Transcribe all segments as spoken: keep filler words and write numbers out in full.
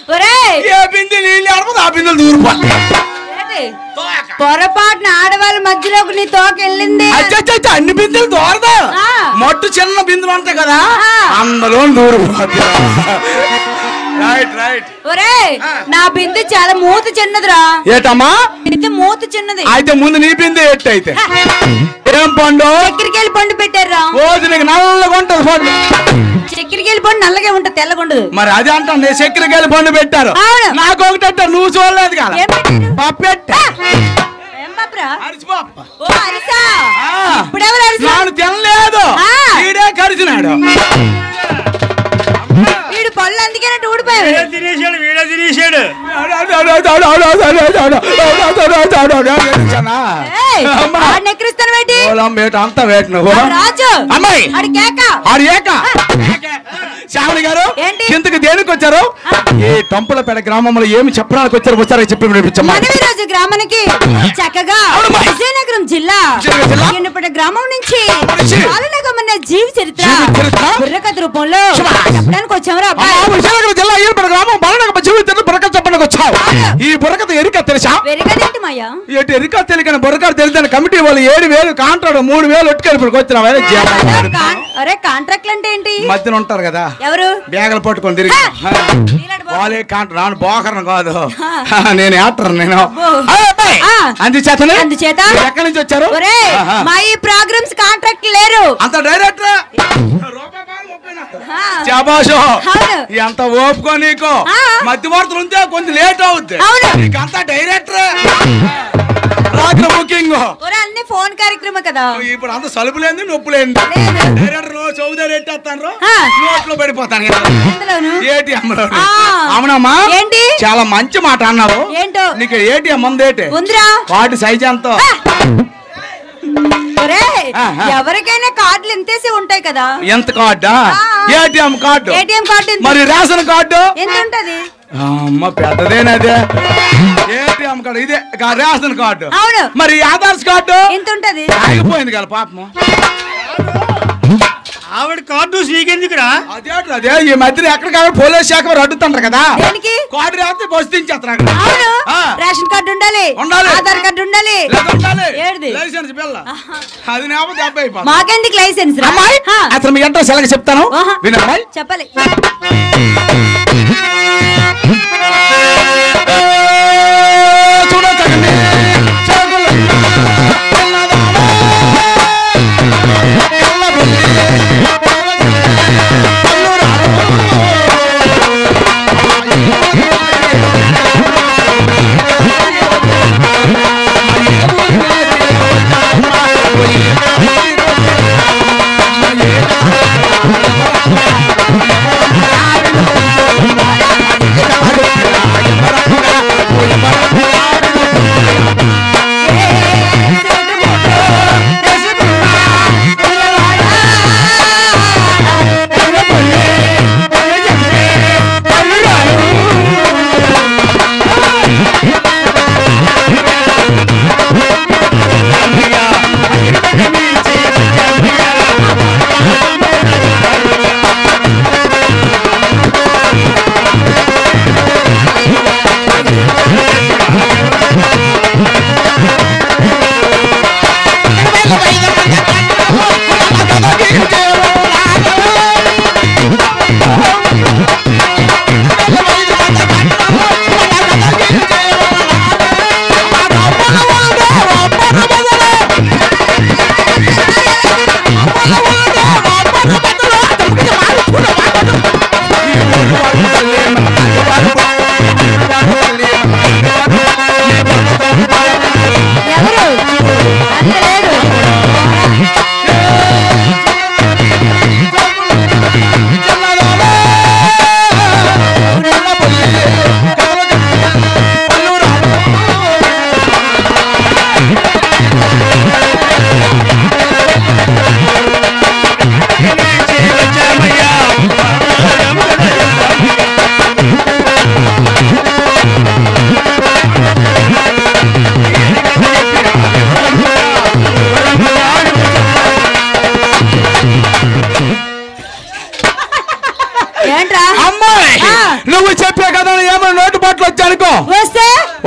ఏ బిందె నీళ్ళు ఆడపోతే ఆ బిందెలు దూరిపోతాయి. పొరపాటున ఆడవాళ్ళ మధ్యలోకి నీ తోక వెళ్ళింది. అన్ని బిందెలు దూరదా, మొట్టు చిన్న బిందులు ఉంటాయి కదా అందులో దూరిపోతాయి. Right right. ఒరే నా బిందె చాలా మూత చిన్నదిరా. ఏటమ్మా బిందె మూత చిన్నది. అయితే ముందు నీ బిందె ఎట్టు. అయితే ఏం పండు? చక్కెరకేళి పండు పెట్టారా? రోజు నీకు నల్లగా ఉంటది పండు. చక్కెరకేళి పండు నల్లగా ఉంటుంది, తెల్లగా ఉండదు. మరి అదే అంటాను, చక్కెరకేళి పండు పెట్టారు. నాకు ఒకటి పెట్టారు, నువ్వు చూడలేదు కదా. పప్పు పెట్టా. నాను తినలేదు, వీడే కరిచినాడు. వీడు పళ్ళు అందుకేనట్టు ఊడిపోయాడు. తినేసాడు, వీడే తినేసాడు. అంతా వేట అమ్మాయి శ్యామణి గారు కిందకి దేనికి వచ్చారు? ఈ టంపులపేట గ్రామంలో ఏమి చెప్పడానికి వచ్చారు? వచ్చారో చెప్పి మనవిరాజు గ్రామానికి చక్కగా విజయనగరం జిల్లా ఎన్నపేట గ్రామం నుంచి పాలనగమన్న జీవి చరిత్ర బుర్రకథ రూపంలో చెప్పడానికి వచ్చాము. విజయనగరం జిల్లా ఎన్నపేట గ్రామం పాలనగమ జీవి చరిత్ర బుర్రకథ చెప్పడానికి వచ్చావు. ఈ బుర్రకథ ఎరిక తెలుసా? ఎటు ఎరిక తెలియక బుర్రకథ తెలిసిన కమిటీ వాళ్ళు ఏడు వేలు కాంట్రాక్ట్ మూడు వేలు ఒట్టుకెళ్ళి వచ్చిన కాంట్రాక్ట్లు అంటే ఏంటి? మధ్యన ఉంటారు కదా ఎవరు బ్యాగులు పట్టుకొని తిరిగి వాళ్ళే కాంట్రాక్ట్. నాను బోకర్ను కాదు, నేను యాక్టర్. నేను అందుచేత అందుచేత ఎక్కడి నుంచి వచ్చారు? మా ఈ ప్రోగ్రామ్స్ కాంట్రాక్ట్ లేరు. అంత డైరెక్టర్ ఎంత ఓపుకో నీకు. మధ్యవర్తులు ఉంటే కొంచెం లేట్ అవుద్ది. అంత డైరెక్టర్ రాత్రి బుకింగ్ అన్ని ఫోన్ కార్యక్రమం కదా. ఇప్పుడు అంత సలుపు లేదు నొప్పు లేదు. డైరెక్టర్ చౌదరి ఎట్టేస్తాను, నోట్లో పడిపోతాను. ఏటీఎం లో అవునమ్మా, ఏంటి చాలా మంచి మాట అన్నారు. ఏంటో నీకు ఏటీఎం ఉందేటి? ఉందిరా. వాటి సైజ్ ఎంత? ఎవరికైనా కార్డులు ఎంతేసి ఉంటాయి కదా. ఎంత కార్డా? ATM card. ATM card. మరి రేషన్ కార్డు ఎంత ఉంటది? అమ్మ పెద్దదేనదే. ఏటీఎం కార్డు ఇదే, రేషన్ కార్డు. అవును. మరి ఆధార్ కార్డు ఎంత ఉంటది? ఆగిపోయింది కదా పాపం. ఆవిడ కార్డు నీకెందుకురా? అదే అదే ఈ మధ్యన ఎక్కడికక్కడ పోలీస్ శాఖ వారు అడ్డుతుంటారు కదా. కార్డు రాస్తే బస్సు దించేస్తారు. రేషన్ కార్డు ఉండాలి, ఆధార్ కార్డు ఉండాలి, లైసెన్స్ పిల్ల అది నేమో దెబ్బ అయిపోతుంది. మాకెందుకు లైసెన్స్? అసలు మీ ఎంతో సెలవు చెప్తాను వినమ్మాయి. చెప్పాలి. చూడొచ్చండి I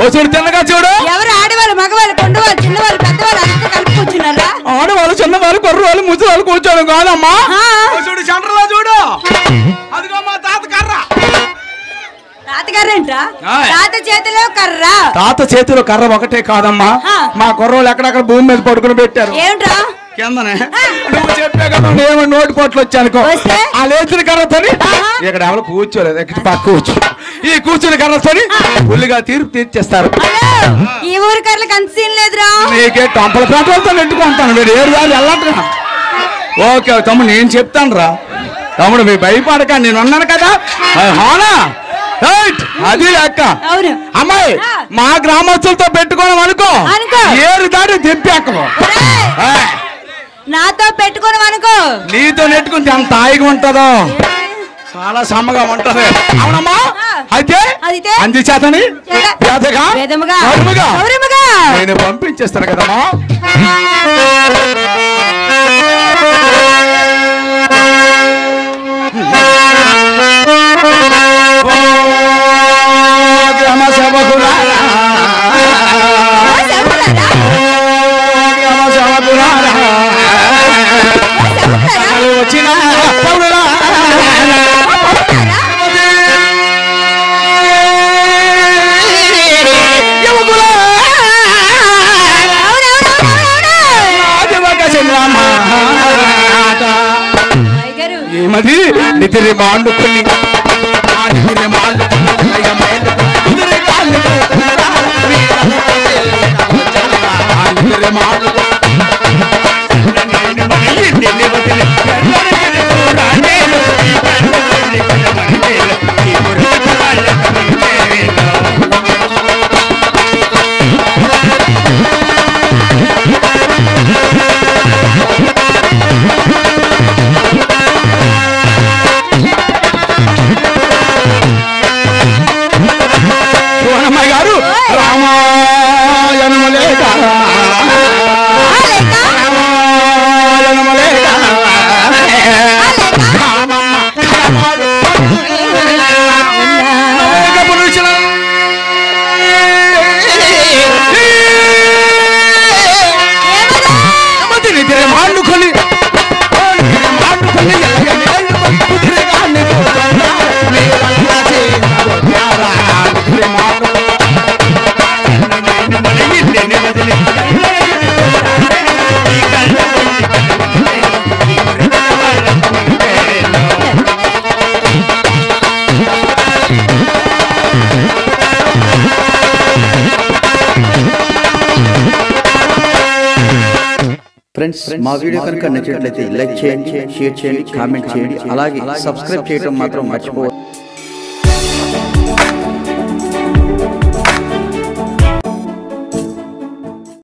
ఓ చూడు తిన్నగా చూడు. ఎవరు ఆడవాళ్ళు మగవాళ్ళు కొండవాళ్ళు చిన్నవాళ్ళు పెద్దవాళ్ళు అంతా కలిపి కూర్చున్నారా? ఆడవాళ్ళు చిన్నవాళ్ళు కుర్రవాళ్ళు ముసలి కూర్చోడు కాదమ్మా. చూడు సెంటర్ లో చూడు, అదిగో మా తాత కర్ర. తాతగారేంట్రా? తాత చేతిలో కర్ర. తాత చేతిలో కర్ర ఒకటే కాదమ్మా, మా కుర్రోళ్ళు ఎక్కడెక్కడ భూమి మీద పడుకుని పెట్టారు. ఏంట్రా కిందనే నువ్వు చెప్పే కదా, ఏమో నోటి పోట్లు వచ్చానుకో, ఆ లేచిన కర్రతోని ఇక్కడ ఎవరు కూర్చోలేదు, ఇక్కడ పక్క కూర్చో, ఈ కూర్చుని కర్రతోని ఫుల్గా తీర్పు తీర్చేస్తారు. ఈ ఊరి కర్రలకు అంత సీన్ లేదురా. నీకే టంపల పేటలతో నెట్టుకుంటాను మీరు ఏడు వాళ్ళు వెళ్ళట్రా. ఓకే తమ్ముడు నేను చెప్తాను రా తమ్ముడు, మీ భయపడక నేను ఉన్నాను కదా. అవునా అది లెక్క. అమ్మాయి మా గ్రామస్తులతో పెట్టుకోవడం అనుకో, ఏరు దాటి తెప్పాకము. నాతో పెట్టుకోవడం అనుకో, నీతో నెట్టుకుంటే అంత హాయిగా ఉంటుందో, చాలా సమ్మగా ఉంటది. అవునమ్మా, అయితే అందుచేతని నేను పంపించేస్తాను కదమ్మా. గ్రామ సేవకులారా, గ్రామ సేవకులారా, వచ్చిన ఏమది నితిరి మాండుకుని గారు రామాయణము లేక రామాయణము లేక మాండుకొని మాండుకొని ఫ్రెండ్స్, మా వీడియో కనుక నచ్చినట్లయితే లైక్ చేయండి, షేర్ చేయండి, కామెంట్ చేయండి, అలాగే సబ్స్క్రైబ్ చేయడం మాత్రం మర్చిపోవద్దు.